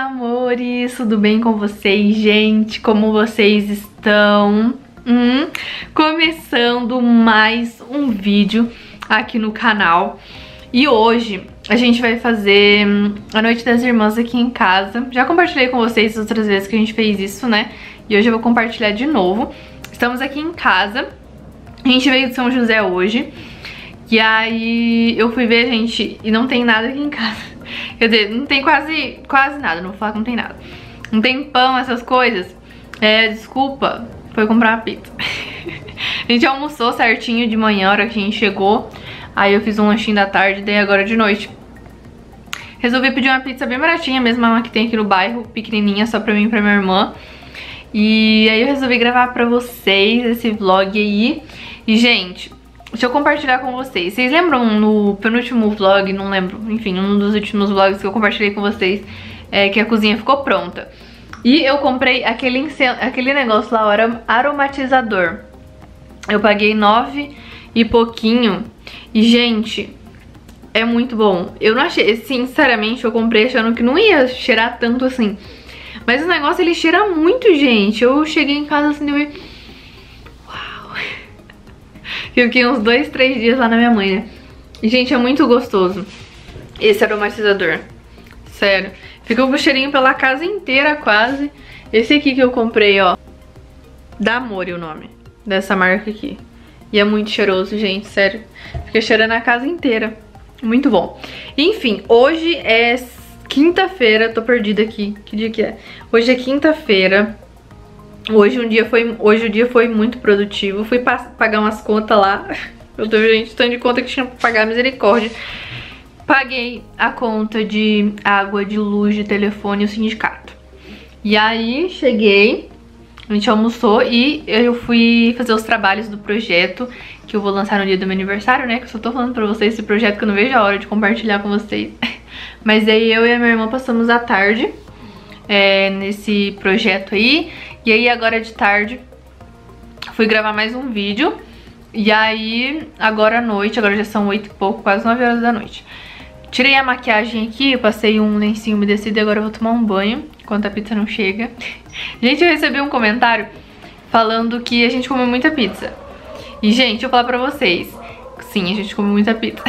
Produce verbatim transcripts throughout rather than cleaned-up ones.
amores, tudo bem com vocês, gente? Como vocês estão? Hum, começando mais um vídeo aqui no canal. E hoje a gente vai fazer a Noite das Irmãs aqui em casa. Já compartilhei com vocês outras vezes que a gente fez isso, né? E hoje eu vou compartilhar de novo. Estamos aqui em casa. A gente veio de São José hoje. E aí eu fui ver, gente, e não tem nada aqui em casa. Quer dizer, não tem quase, quase nada, não vou falar que não tem nada. Não tem pão, essas coisas. É, desculpa, foi comprar uma pizza. A gente almoçou certinho de manhã, a hora que a gente chegou. Aí eu fiz um lanchinho da tarde, daí agora de noite resolvi pedir uma pizza bem baratinha, mesmo uma que tem aqui no bairro, pequenininha, só pra mim e pra minha irmã. E aí eu resolvi gravar pra vocês esse vlog aí. E, gente, deixa eu compartilhar com vocês. Vocês lembram no penúltimo vlog, não lembro, enfim, um dos últimos vlogs que eu compartilhei com vocês, é, que a cozinha ficou pronta. E eu comprei aquele, aquele negócio lá, o aromatizador. Eu paguei nove e pouquinho. E, gente, é muito bom. Eu não achei, sinceramente, eu comprei achando que não ia cheirar tanto assim. Mas o negócio, ele cheira muito, gente. Eu cheguei em casa assim, eu... Uau! Eu fiquei uns dois, três dias lá na minha mãe, né? E, gente, é muito gostoso esse aromatizador. Sério. Fica com cheirinho pela casa inteira, quase. Esse aqui que eu comprei, ó. Da Amore o nome dessa marca aqui. E é muito cheiroso, gente, sério. Fica cheirando a casa inteira. Muito bom. Enfim, hoje é quinta-feira. Tô perdida aqui. Que dia que é? Hoje é quinta-feira. Hoje, um dia foi, hoje o dia foi muito produtivo. Fui pagar umas contas lá. Meu Deus, gente, tanto de conta que tinha pra pagar, misericórdia. Paguei a conta de água, de luz, de telefone e o sindicato. E aí, cheguei... A gente almoçou e eu fui fazer os trabalhos do projeto que eu vou lançar no dia do meu aniversário, né? Que eu só tô falando pra vocês esse projeto que eu não vejo a hora de compartilhar com vocês. Mas aí eu e a minha irmã passamos a tarde é, nesse projeto aí. E aí agora de tarde fui gravar mais um vídeo. E aí agora à noite, agora já são oito e pouco, quase nove horas da noite. Tirei a maquiagem aqui, eu passei um lencinho umedecido e agora eu vou tomar um banho enquanto a pizza não chega. Gente, eu recebi um comentário falando que a gente come muita pizza. E, gente, eu vou falar pra vocês, sim, a gente come muita pizza.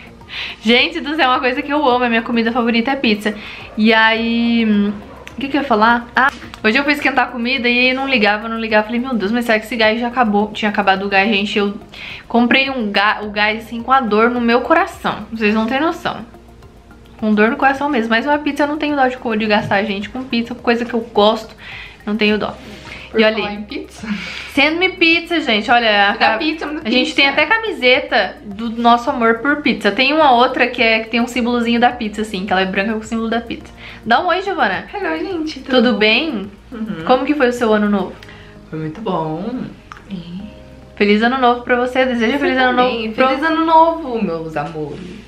Gente do céu, é uma coisa que eu amo, a minha comida favorita é pizza. E aí... O que que eu ia falar? Ah, hoje eu fui esquentar a comida e aí não ligava, não ligava. Falei, meu Deus, mas será que esse gás já acabou? Tinha acabado o gás, gente. Eu comprei um gás, o gás assim com a dor no meu coração. Vocês não têm noção. Com dor no coração mesmo. Mas uma pizza eu não tenho dó de, de gastar, gente. Com pizza, coisa que eu gosto, não tenho dó. Por e olha, em pizza. Sendo-me pizza, gente, olha, a, pizza, a pizza. gente tem até camiseta do nosso amor por pizza. Tem uma outra que, é, que tem um símbolozinho da pizza, assim, que ela é branca com o símbolo da pizza. Dá um oi, Giovana. Hello, gente. Tudo, tudo bem? Uhum. Como que foi o seu ano novo? Foi muito bom. E... Feliz ano novo pra você. Deseja feliz ano também. novo. Feliz pro... ano novo, meus amores.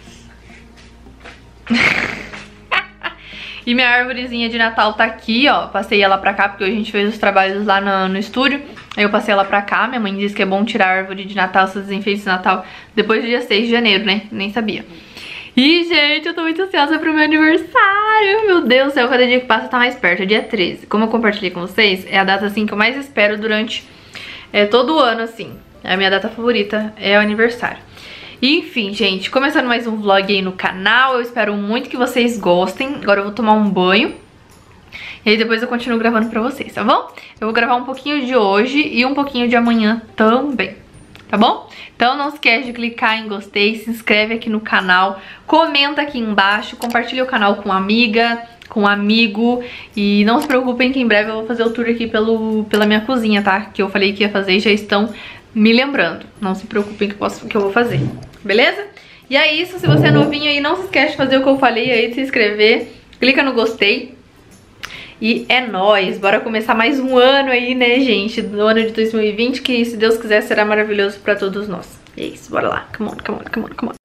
E minha árvorezinha de Natal tá aqui, ó. Passei ela pra cá, porque hoje a gente fez os trabalhos lá no, no estúdio. Aí eu passei ela pra cá. Minha mãe disse que é bom tirar a árvore de Natal, esses enfeites de Natal, depois do dia seis de janeiro, né? Nem sabia. E, gente, eu tô muito ansiosa pro meu aniversário. Meu Deus do céu, cada dia que passa tá mais perto. É dia treze. Como eu compartilhei com vocês, é a data, assim, que eu mais espero durante é, todo o ano, assim. A minha data favorita é o aniversário. Enfim, gente, começando mais um vlog aí no canal. Eu espero muito que vocês gostem. Agora eu vou tomar um banho e aí depois eu continuo gravando pra vocês, tá bom? Eu vou gravar um pouquinho de hoje e um pouquinho de amanhã também, tá bom? Então não esquece de clicar em gostei, se inscreve aqui no canal, comenta aqui embaixo, compartilha o canal com amiga, com amigo. E não se preocupem que em breve eu vou fazer o tour aqui pelo, pela minha cozinha, tá? Que eu falei que ia fazer e já estão me lembrando. Não se preocupem que eu, posso, que eu vou fazer, beleza? E é isso, se você é novinho aí, não se esquece de fazer o que eu falei aí, de se inscrever, clica no gostei. E é nóis, bora começar mais um ano aí, né, gente? No ano de dois mil e vinte, que se Deus quiser será maravilhoso pra todos nós. É isso, bora lá, come on, come on, come on, come on.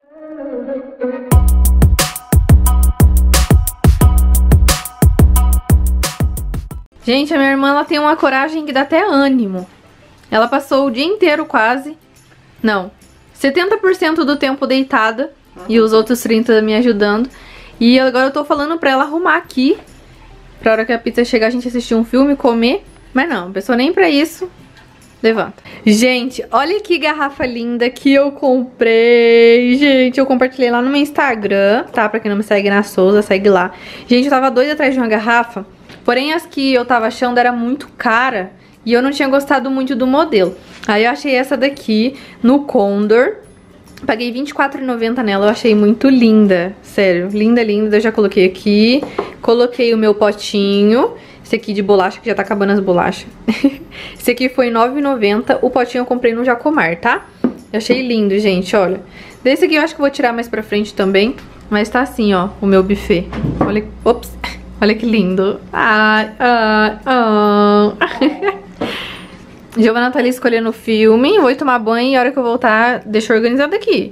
Gente, a minha irmã, ela tem uma coragem que dá até ânimo. Ela passou o dia inteiro quase, não, setenta por cento do tempo deitada, uhum, e os outros trinta me ajudando. E agora eu tô falando pra ela arrumar aqui. Pra hora que a pizza chegar, a gente assistir um filme, comer. Mas não, a pessoa nem pra isso levanta. Gente, olha que garrafa linda que eu comprei. Gente, eu compartilhei lá no meu Instagram, tá? Pra quem não me segue na Souza, segue lá. Gente, eu tava doida atrás de uma garrafa. Porém, as que eu tava achando era muito cara. E eu não tinha gostado muito do modelo. Aí eu achei essa daqui no Condor. Paguei vinte e quatro reais e noventa centavos nela, eu achei muito linda. Sério, linda, linda. Eu já coloquei aqui. Coloquei o meu potinho. Esse aqui de bolacha, que já tá acabando as bolachas. Esse aqui foi nove reais e noventa centavos. O potinho eu comprei no Jacomar, tá? Eu achei lindo, gente, olha. Desse aqui eu acho que eu vou tirar mais pra frente também. Mas tá assim, ó, o meu buffet. Olha, ops, olha que lindo. Ai, ai, ai. Giovanna tá ali escolhendo o filme. Vou tomar banho e a hora que eu voltar, deixa organizado aqui.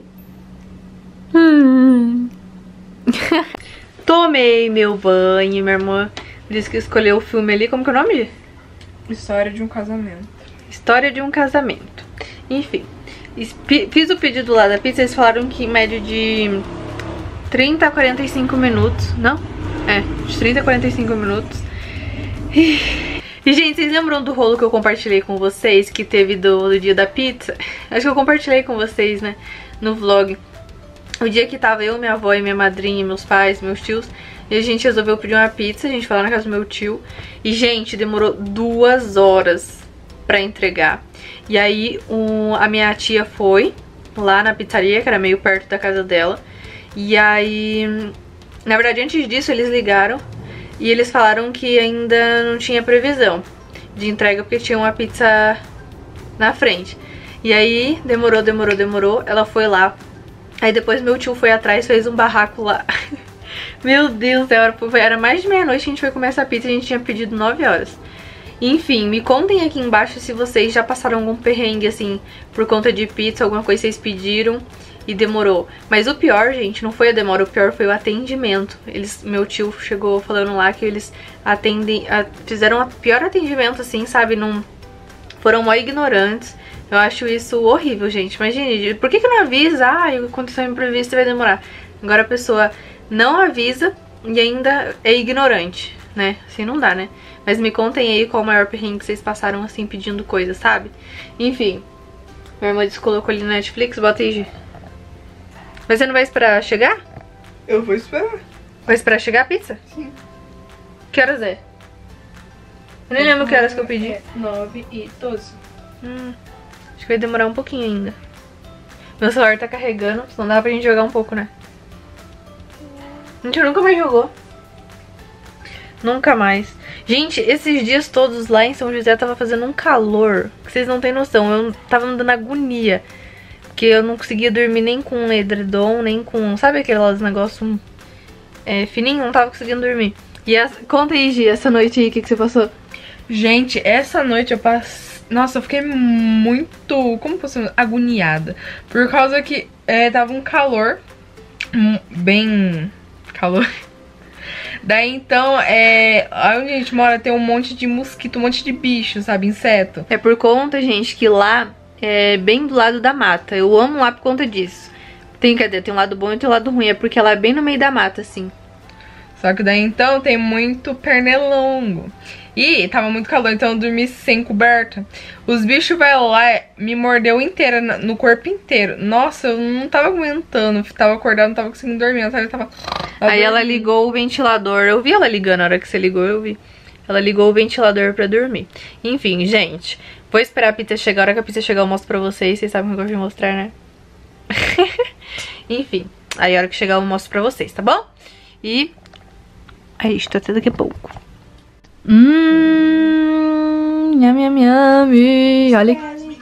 Hum. Tomei meu banho, minha irmã disse que escolheu o filme ali. Como que é o nome? História de um casamento. História de um casamento. Enfim, fiz o pedido lá da pizza. Eles falaram que em média de trinta a quarenta e cinco minutos. Não? É, de trinta a quarenta e cinco minutos. E... E, gente, vocês lembram do rolo que eu compartilhei com vocês, que teve do, do dia da pizza? Acho que eu compartilhei com vocês, né, no vlog. O dia que tava eu, minha avó e minha madrinha, meus pais, meus tios, e a gente resolveu pedir uma pizza, a gente foi lá na casa do meu tio. E, gente, demorou duas horas pra entregar. E aí, um, a minha tia foi lá na pizzaria, que era meio perto da casa dela. E aí, na verdade, antes disso, eles ligaram. E eles falaram que ainda não tinha previsão de entrega, porque tinha uma pizza na frente. E aí, demorou, demorou, demorou. Ela foi lá. Aí depois meu tio foi atrás, fez um barraco lá. Meu Deus, era, era mais de meia-noite que a gente foi comer essa pizza. A gente tinha pedido nove horas. Enfim, me contem aqui embaixo se vocês já passaram algum perrengue, assim, por conta de pizza, alguma coisa que vocês pediram e demorou. Mas o pior, gente, não foi a demora, o pior foi o atendimento. Eles, meu tio chegou falando lá que eles atendem, a, fizeram o pior atendimento, assim, sabe? Não, foram mó ignorantes. Eu acho isso horrível, gente. Imagine, por que que não avisa? Ah, aconteceu um imprevisto, vai demorar. Agora a pessoa não avisa e ainda é ignorante, né? Assim não dá, né? Mas me contem aí qual o maior perrengue que vocês passaram, assim, pedindo coisa, sabe? Enfim, minha irmã descolocou ali no Netflix, bota aí, Gi. Mas você não vai esperar chegar? Eu vou esperar. Vai esperar chegar a pizza? Sim. Que horas é? Eu nem lembro que horas que eu pedi. É nove e doze. Hum, acho que vai demorar um pouquinho ainda. Meu celular tá carregando, senão dá pra gente jogar um pouco, né? A gente nunca mais jogou. Nunca mais. Gente, esses dias todos lá em São José tava fazendo um calor que vocês não tem noção. Eu tava me dando agonia. Porque eu não conseguia dormir nem com um edredom, nem com... Sabe aqueles negócios é, fininho? Não tava conseguindo dormir. E essa... Conta aí, Gi, essa noite aí, o que, que você passou? Gente, essa noite eu passei... Nossa, eu fiquei muito... Como posso dizer? Agoniada. Por causa que é, tava um calor. Bem... Calor. Daí, então, é... onde a gente mora tem um monte de mosquito, um monte de bicho, sabe? Inseto. É por conta, gente, que lá... É bem do lado da mata. Eu amo lá por conta disso. Tem, cadê? Tem um lado bom e tem um lado ruim. É porque ela é bem no meio da mata, assim. Só que daí, então, tem muito pernilongo. E tava muito calor, então eu dormi sem coberta. Os bichos vai lá, me mordeu inteira, no corpo inteiro. Nossa, eu não tava aguentando. Tava acordado, não tava conseguindo dormir. Sabe? Eu tava... Aí ela ligou o ventilador. Eu vi ela ligando na hora que você ligou, eu vi. Ela ligou o ventilador pra dormir. Enfim, gente... Vou esperar a pizza chegar. A hora que a pizza chegar eu mostro pra vocês. Vocês sabem o que eu gosto de mostrar, né? Enfim. Aí a hora que chegar eu mostro pra vocês, tá bom? E... é isto, até daqui a pouco. Hum... Nham, nham, nham. Olha...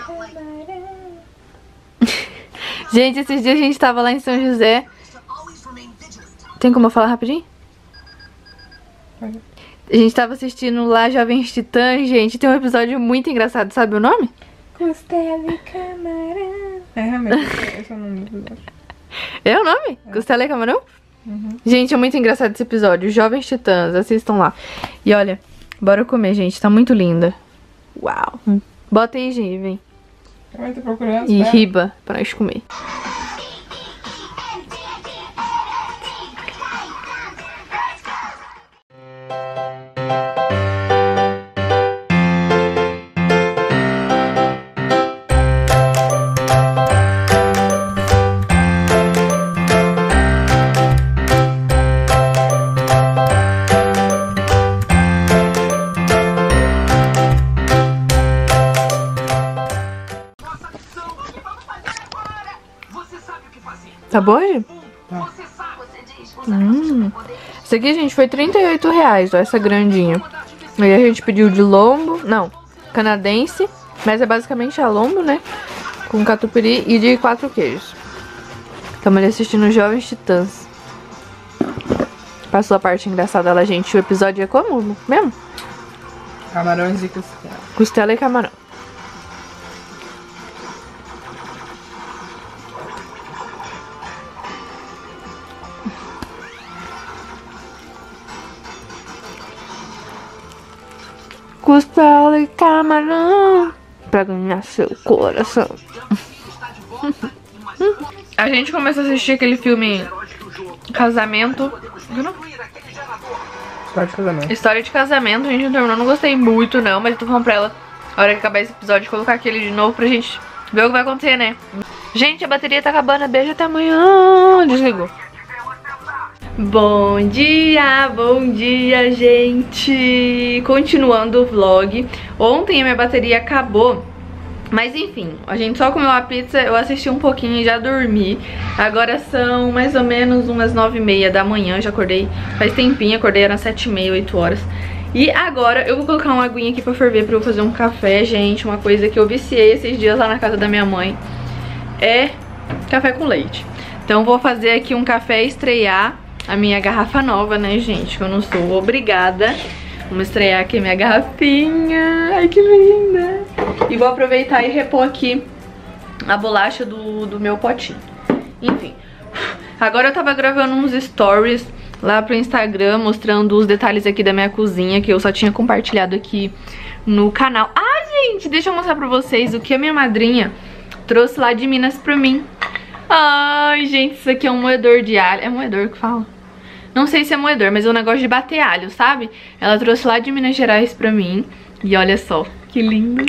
Gente, esses dias a gente tava lá em São José. Tem como eu falar rapidinho? A gente tava assistindo lá Jovens Titãs, gente. Tem um episódio muito engraçado, sabe o nome? Costela e camarão. É, realmente, esse é o nome do episódio. É o nome? É. Costela e camarão? Uhum. Gente, é muito engraçado esse episódio. Jovens Titãs, assistam lá. E olha, bora comer, gente. Tá muito linda. Uau. Hum. Bota aí, gente, vem. Eu tô procurando. E riba pra nós comer. Tá boa, Gi? Tá. Hum. Essa aqui, gente, foi trinta e oito reais, ó, essa grandinha. Aí a gente pediu de lombo, não, canadense, mas é basicamente a lombo, né? Com catupiry e de quatro queijos. Estamos ali assistindo Jovens Titãs. Passou a parte engraçada lá, gente. O episódio é como mesmo? Camarões e costela. Costela e camarão. Costela e camarão pra ganhar seu coração. A gente começou a assistir aquele filme Casamento. História de casamento. História de casamento, a gente não terminou, não gostei muito não, mas eu tô falando pra ela, na hora que acabar esse episódio, colocar aquele de novo pra gente ver o que vai acontecer, né? Gente, a bateria tá acabando, beijo, até amanhã. Desligou. Bom dia, bom dia, gente. Continuando o vlog. Ontem a minha bateria acabou, mas enfim, a gente só comeu a pizza, eu assisti um pouquinho e já dormi. Agora são mais ou menos umas nove e meia da manhã, já acordei faz tempinho, acordei eram sete e meia, oito horas. E agora eu vou colocar uma aguinha aqui pra ferver pra eu fazer um café, gente. Uma coisa que eu viciei esses dias lá na casa da minha mãe é café com leite. Então vou fazer aqui um café e estrear a minha garrafa nova, né, gente? Que eu não sou obrigada. Vamos estrear aqui a minha garrafinha. Ai, que linda! E vou aproveitar e repor aqui a bolacha do, do meu potinho. Enfim. Agora eu tava gravando uns stories lá pro Instagram, mostrando os detalhes aqui da minha cozinha, que eu só tinha compartilhado aqui no canal. Ah, gente, deixa eu mostrar pra vocês o que a minha madrinha trouxe lá de Minas pra mim. Ai, gente, isso aqui é um moedor de alho. É moedor que fala? Não sei se é moedor, mas é um negócio de bater alho, sabe? Ela trouxe lá de Minas Gerais pra mim. E olha só, que lindo.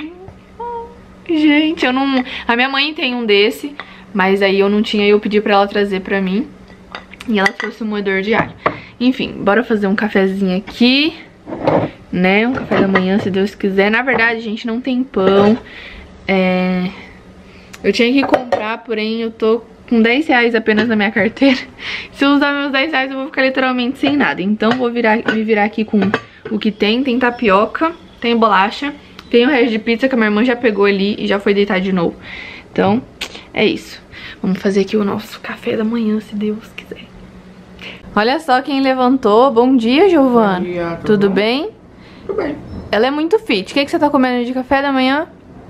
Gente, eu não... A minha mãe tem um desse, mas aí eu não tinha e eu pedi pra ela trazer pra mim. E ela trouxe um moedor de alho. Enfim, bora fazer um cafezinho aqui, né? Um café da manhã, se Deus quiser. Na verdade, gente, não tem pão. É... Eu tinha que comprar, porém eu tô com dez reais apenas na minha carteira. Se eu usar meus dez reais eu vou ficar literalmente sem nada. Então vou virar, me virar aqui com o que tem. Tem tapioca, tem bolacha, tem o resto de pizza que a minha irmã já pegou ali e já foi deitar de novo. Então é isso. Vamos fazer aqui o nosso café da manhã, se Deus quiser. Olha só quem levantou. Bom dia, Giovana. Bom dia, tudo tudo bom? bem? Tudo bem. Ela é muito fit. O que, que você tá comendo de café da manhã?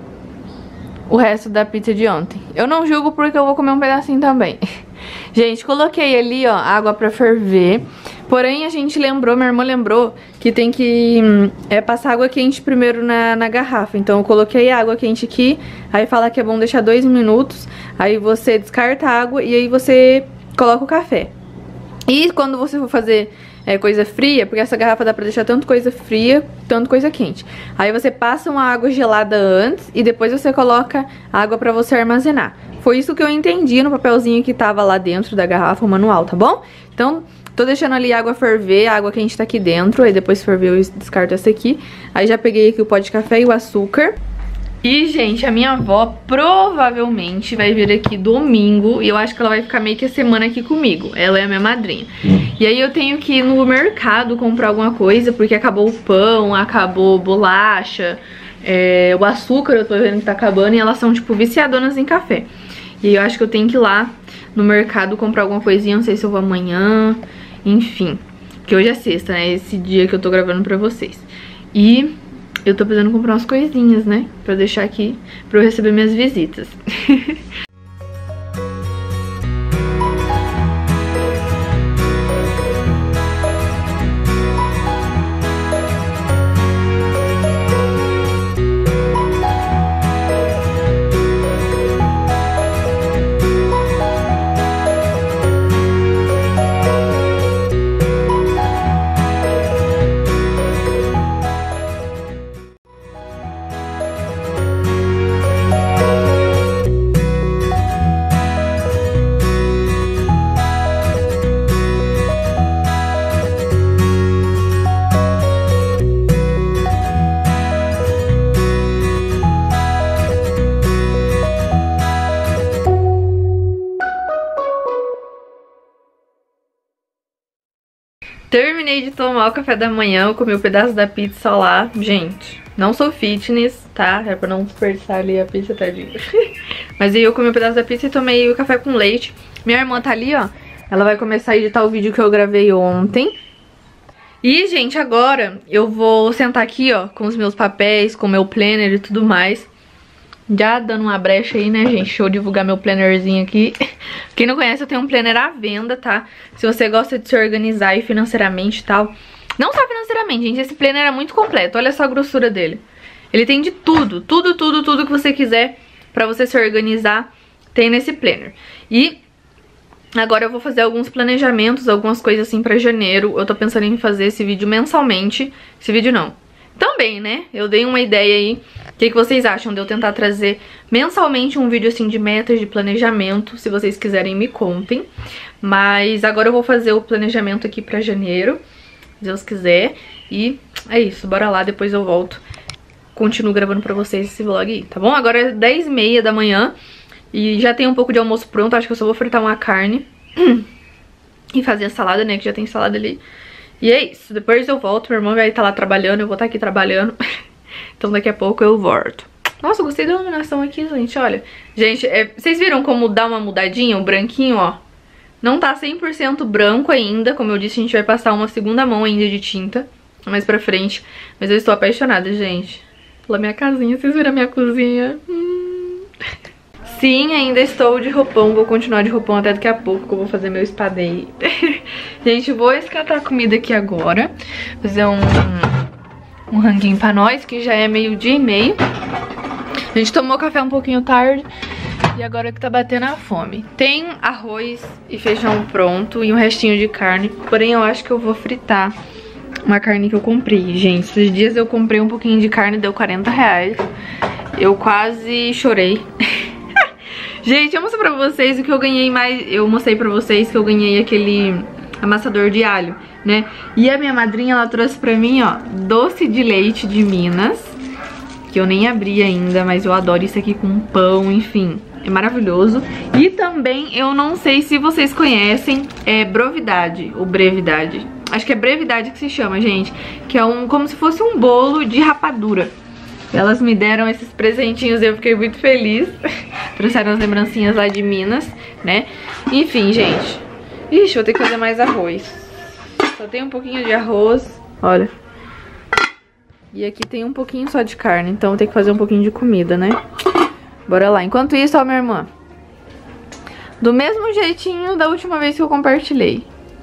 O resto da pizza de ontem. Eu não julgo porque eu vou comer um pedacinho também. Gente, coloquei ali, ó, água pra ferver. Porém, a gente lembrou, minha irmã lembrou que tem que hum, é, passar água quente primeiro na, na garrafa. Então eu coloquei a água quente aqui. Aí fala que é bom deixar dois minutos. Aí você descarta a água e aí você coloca o café. E quando você for fazer é, coisa fria, porque essa garrafa dá pra deixar tanto coisa fria, tanto coisa quente. Aí você passa uma água gelada antes e depois você coloca água pra você armazenar. Foi isso que eu entendi no papelzinho que tava lá dentro da garrafa, o manual, tá bom? Então, tô deixando ali a água ferver, a água quente tá aqui dentro, aí depois ferveu eu descarto essa aqui. Aí já peguei aqui o pó de café e o açúcar. E, gente, a minha avó provavelmente vai vir aqui domingo e eu acho que ela vai ficar meio que a semana aqui comigo. Ela é a minha madrinha. E aí eu tenho que ir no mercado comprar alguma coisa, porque acabou o pão, acabou bolacha, é, o açúcar eu tô vendo que tá acabando e elas são, tipo, viciadonas em café. E eu acho que eu tenho que ir lá no mercado comprar alguma coisinha, não sei se eu vou amanhã, enfim. Que hoje é sexta, né? Esse dia que eu tô gravando pra vocês. E... eu tô precisando comprar umas coisinhas, né? Pra deixar aqui, pra eu receber minhas visitas. terminei de tomar o café da manhã, eu comi um pedaço da pizza lá. Gente, não sou fitness, tá? É pra não desperdiçar ali a pizza, tadinha. Mas aí eu comi um pedaço da pizza e tomei o café com leite. Minha irmã tá ali, ó. Ela vai começar a editar o vídeo que eu gravei ontem. E, gente, agora eu vou sentar aqui, ó, com os meus papéis, com o meu planner e tudo mais. Já dando uma brecha aí, né, gente? Deixa eu divulgar meu plannerzinho aqui. Quem não conhece, eu tenho um planner à venda, tá? Se você gosta de se organizar aí financeiramente e tal. Não só financeiramente, gente. Esse planner é muito completo. Olha só a grossura dele. Ele tem de tudo. Tudo, tudo, tudo que você quiser pra você se organizar tem nesse planner. E agora eu vou fazer alguns planejamentos, algumas coisas assim pra janeiro. Eu tô pensando em fazer esse vídeo mensalmente. Esse vídeo não. Também, né? Eu dei uma ideia aí. O que, que vocês acham de eu tentar trazer mensalmente um vídeo assim de metas, de planejamento? Se vocês quiserem, me contem. Mas agora eu vou fazer o planejamento aqui pra janeiro, se Deus quiser. E é isso, bora lá, depois eu volto. Continuo gravando pra vocês esse vlog aí, tá bom? Agora é dez e meia da manhã e já tem um pouco de almoço pronto. Acho que eu só vou fritar uma carne e fazer a salada, né? Que já tem salada ali. E é isso, depois eu volto, meu irmão vai estar lá trabalhando, eu vou estar aqui trabalhando. Então daqui a pouco eu volto. Nossa, eu gostei da iluminação aqui, gente, olha. Gente, é, vocês viram como dá uma mudadinha, o branquinho, ó. Não tá cem por cento branco ainda, como eu disse, a gente vai passar uma segunda mão ainda de tinta mais pra frente. Mas eu estou apaixonada, gente, pela minha casinha. Vocês viram a minha cozinha? Hum. Sim, ainda estou de roupão, vou continuar de roupão até daqui a pouco, que eu vou fazer meu spa day. Gente, vou escatar a comida aqui agora. Fazer um, um ranguinho pra nós, que já é meio dia e meio. A gente tomou café um pouquinho tarde e agora que tá batendo a fome. Tem arroz e feijão pronto e um restinho de carne, porém eu acho que eu vou fritar uma carne que eu comprei. Gente, esses dias eu comprei um pouquinho de carne, deu quarenta reais. Eu quase chorei. Gente, eu mostrei pra vocês o que eu ganhei mais. Eu mostrei pra vocês que eu ganhei aquele amassador de alho, né? E a minha madrinha, ela trouxe pra mim, ó, doce de leite de Minas, que eu nem abri ainda, mas eu adoro isso aqui com pão, enfim, é maravilhoso. E também, eu não sei se vocês conhecem, é Brovidade, ou Brevidade. Acho que é Brevidade que se chama, gente, que é um, como se fosse um bolo de rapadura. Elas me deram esses presentinhos e eu fiquei muito feliz. Trouxeram as lembrancinhas lá de Minas, né? Enfim, gente. Ixi, vou ter que fazer mais arroz. Só tem um pouquinho de arroz, olha. E aqui tem um pouquinho só de carne, então vou ter que fazer um pouquinho de comida, né? Bora lá. Enquanto isso, ó, minha irmã. Do mesmo jeitinho da última vez que eu compartilhei.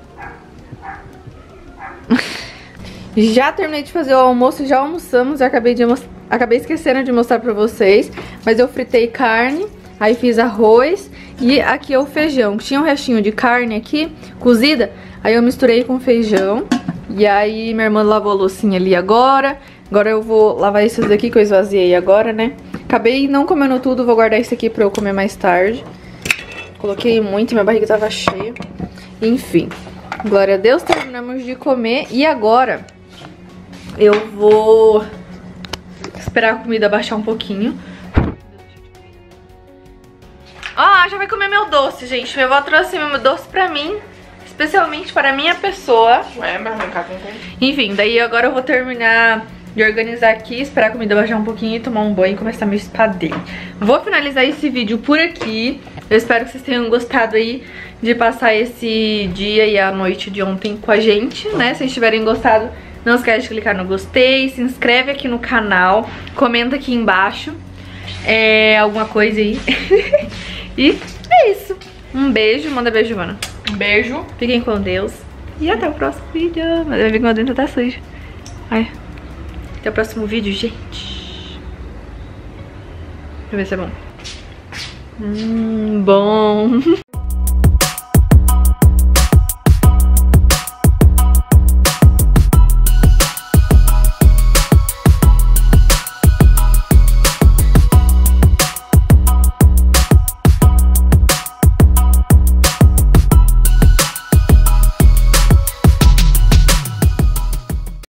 Já terminei de fazer o almoço, já almoçamos. Eu acabei, de acabei esquecendo de mostrar pra vocês. Mas eu fritei carne, aí fiz arroz e aqui é o feijão. Tinha um restinho de carne aqui, cozida. Aí eu misturei com feijão. E aí minha irmã lavou a loucinha ali agora. Agora eu vou lavar esses daqui que eu esvaziei agora, né? Acabei não comendo tudo, vou guardar isso aqui pra eu comer mais tarde. Coloquei muito, minha barriga tava cheia. Enfim, glória a Deus, terminamos de comer. E agora eu vou esperar a comida baixar um pouquinho. Ah, já vai comer meu doce, gente. Minha avó trouxe meu doce pra mim, especialmente para a minha pessoa. Ué, mas arrancar com quem? Enfim, daí agora eu vou terminar de organizar aqui, esperar a comida baixar um pouquinho e tomar um banho e começar meu spa day. Vou finalizar esse vídeo por aqui. Eu espero que vocês tenham gostado aí de passar esse dia e a noite de ontem com a gente, né? Se vocês tiverem gostado, não esquece de clicar no gostei, se inscreve aqui no canal, comenta aqui embaixo é, alguma coisa aí. E é isso. Um beijo, manda beijo, Giovana. Um beijo. Fiquem com Deus. E até o próximo vídeo. Mas vai ver que meu dentro tá sujo. Ai. Até o próximo vídeo, gente. Deixa eu ver se é bom. Hum, bom.